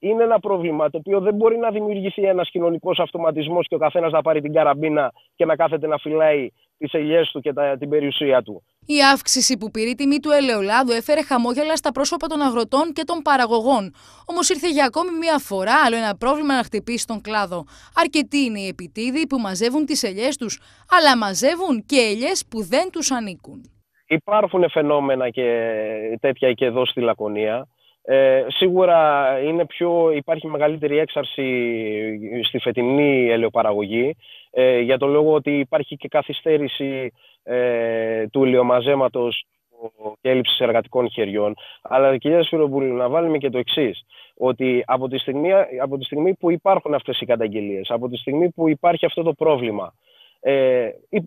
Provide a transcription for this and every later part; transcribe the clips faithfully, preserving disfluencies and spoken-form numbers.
είναι ένα πρόβλημα το οποίο δεν μπορεί να δημιουργηθεί ένας κοινωνικός αυτοματισμός και ο καθένας να πάρει την καραμπίνα και να κάθεται να φυλάει τις ελιές του και τα, την περιουσία του. Η αύξηση που πήρε η τιμή του ελαιολάδου έφερε χαμόγελα στα πρόσωπα των αγροτών και των παραγωγών. Όμως ήρθε για ακόμη μία φορά άλλο ένα πρόβλημα να χτυπήσει τον κλάδο. Αρκετοί είναι οι επιτίδοι που μαζεύουν τις ελιές τους, αλλά μαζεύουν και ελιές που δεν τους ανήκουν. Υπάρχουν φαινόμενα και τέτοια και εδώ στη Λακωνία. Ε, σίγουρα είναι πιο, υπάρχει μεγαλύτερη έξαρση στη φετινή ελαιοπαραγωγή ε, για το λόγο ότι υπάρχει και καθυστέρηση ε, του ελαιομαζέματος και έλλειψης εργατικών χεριών. Αλλά κυρία Σφυροπούλου, να βάλουμε και το εξής, ότι από τη, στιγμή, από τη στιγμή που υπάρχουν αυτές οι καταγγελίες, από τη στιγμή που υπάρχει αυτό το πρόβλημα, Ε, η,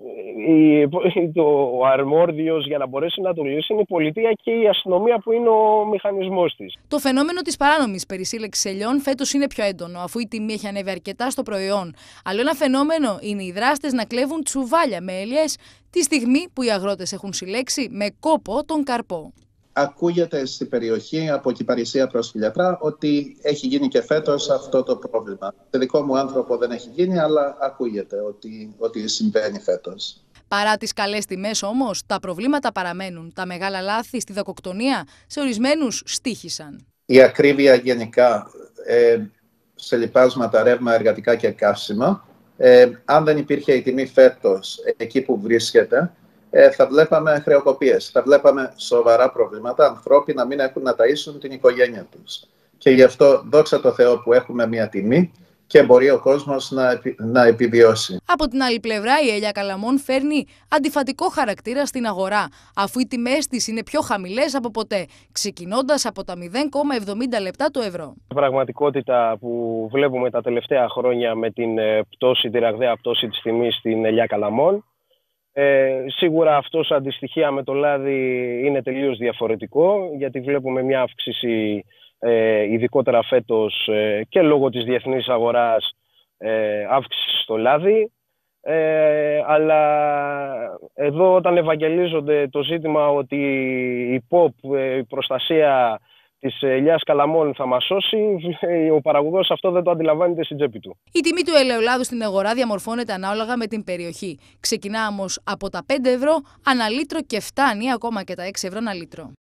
η, η, το, ο αρμόδιος για να μπορέσει να το λύσει είναι η πολιτεία και η αστυνομία που είναι ο μηχανισμός της. Το φαινόμενο της παράνομης περισύλλεξης ελιών φέτος είναι πιο έντονο, αφού η τιμή έχει ανέβει αρκετά στο προϊόν. Άλλο ένα φαινόμενο είναι οι δράστες να κλέβουν τσουβάλια με ελιές τη στιγμή που οι αγρότες έχουν συλλέξει με κόπο τον καρπό. Ακούγεται στην περιοχή από Κυπαρισία προς Φιλιατρά ότι έχει γίνει και φέτος αυτό το πρόβλημα. Σε δικό μου άνθρωπο δεν έχει γίνει, αλλά ακούγεται ότι, ότι συμβαίνει φέτος. Παρά τις καλές τιμές όμως, τα προβλήματα παραμένουν. Τα μεγάλα λάθη στη δακοκτονία σε ορισμένους στοίχησαν. Η ακρίβεια γενικά ε, σε λιπάσματα, ρεύμα, εργατικά και καύσιμα. Ε, αν δεν υπήρχε η τιμή φέτος εκεί που βρίσκεται, Ε, θα βλέπαμε χρεοκοπίες, θα βλέπαμε σοβαρά προβλήματα, ανθρώποι να μην έχουν να ταΐσουν την οικογένεια τους. Και γι' αυτό δόξα τω Θεώ που έχουμε μια τιμή και μπορεί ο κόσμος να, επι, να επιβιώσει. Από την άλλη πλευρά, η ελιά Καλαμών φέρνει αντιφατικό χαρακτήρα στην αγορά, αφού οι τιμές της είναι πιο χαμηλές από ποτέ, ξεκινώντας από τα μηδέν κόμμα εβδομήντα λεπτά το ευρώ. Η πραγματικότητα που βλέπουμε τα τελευταία χρόνια με την πτώση, τη ραγδαία πτώση της τιμής στην ελιά Καλαμών, Ε, σίγουρα αυτό σε αντιστοιχεία με το λάδι είναι τελείως διαφορετικό, γιατί βλέπουμε μια αύξηση ε, ειδικότερα φέτος ε, και λόγω της διεθνής αγοράς ε, αύξηση στο λάδι. Ε, αλλά εδώ όταν ευαγγελίζονται το ζήτημα ότι η ΠΟΠ, η προστασία της ελιάς Καλαμών θα μας σώσει, ο παραγωγός αυτό δεν το αντιλαμβάνεται στην τσέπη του. Η τιμή του ελαιολάδου στην αγορά διαμορφώνεται ανάλογα με την περιοχή. Ξεκινά όμως από τα πέντε ευρώ ανά λίτρο και φτάνει ακόμα και τα έξι ευρώ ανά λίτρο.